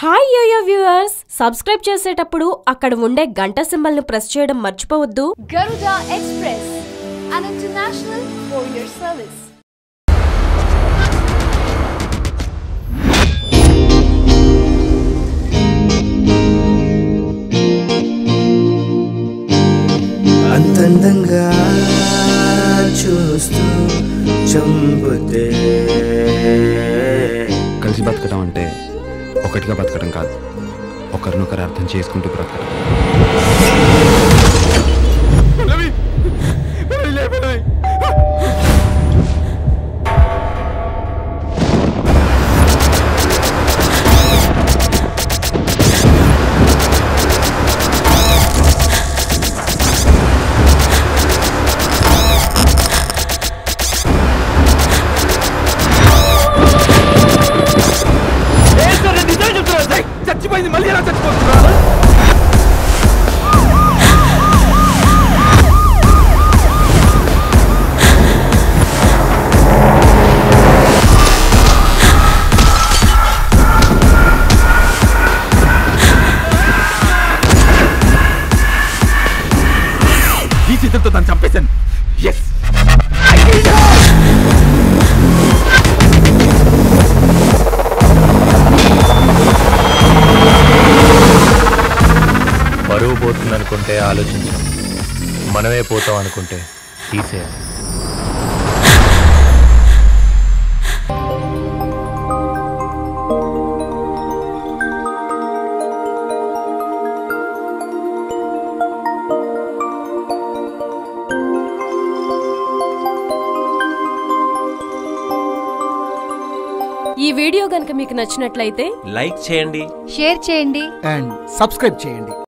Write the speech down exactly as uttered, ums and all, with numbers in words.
Hi yo-yo viewers, subscribe చేసేటప్పుడు అక్కడ ఉండే గంట సింబల్ ను ప్రెస్ చేయడం మర్చిపోవద్దు. Garuda Express, an international courier service. అంతందంగా చూస్తూ చంపుతే కలిసి బతకడం అంటే ఒకటిగా బతకడం కాదు, ఒకరినొకరు అర్థం చేసుకుంటూ బ్రతకడం. చచ్చిపోయింది, మళ్ళీ ఎలా చచ్చిపోతున్నా? ఈ చిత్రంతో తను చంపేశాను. ఎస్, పరువు పోతుంది అనుకుంటే ఆలోచించాం, మనమే పోతాం అనుకుంటే తీసేయాలి. ఈ వీడియో గనుక మీకు నచ్చినట్లయితే లైక్ చేయండి, షేర్ చేయండి అండ్ సబ్స్క్రైబ్ చేయండి.